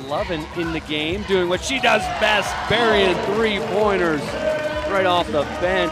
Lovin in the game, doing what she does best, burying three-pointers right off the bench.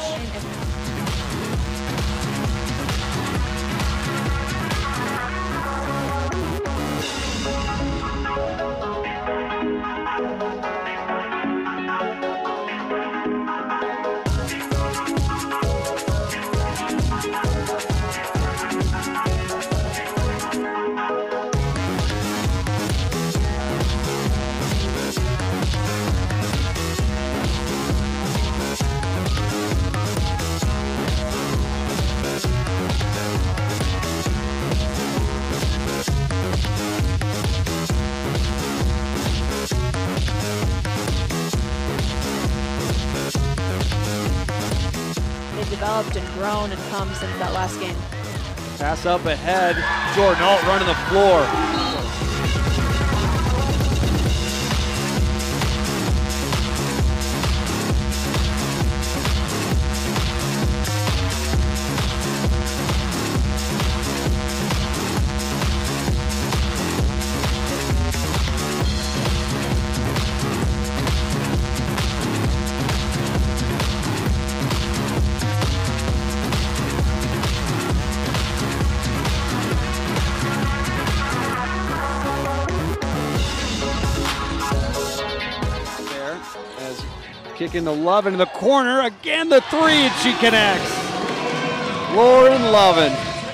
Developed and grown and comes into that last game. Pass up ahead. Jordan Alt running the floor. Kicking to Lovin in the corner. Again, the three, and she connects. Lauren Lovin.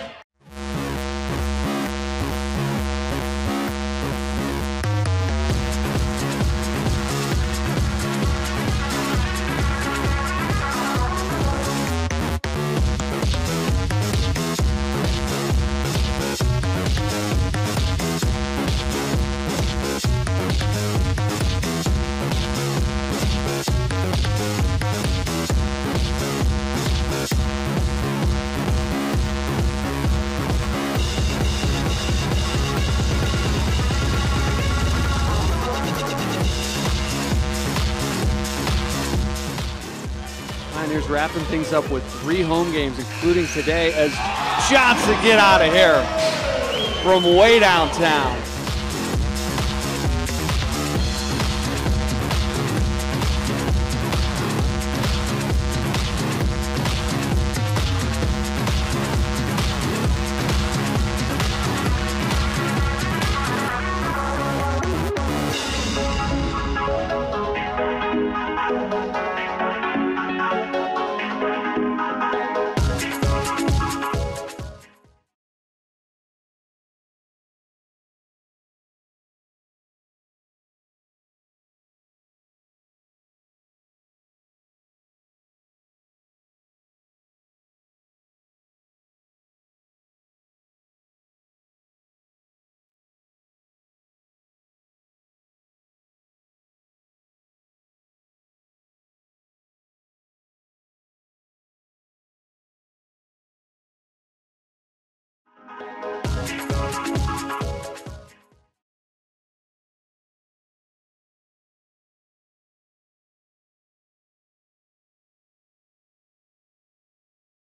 Pioneers wrapping things up with 3 home games, including today, as shots to get out of here from way downtown.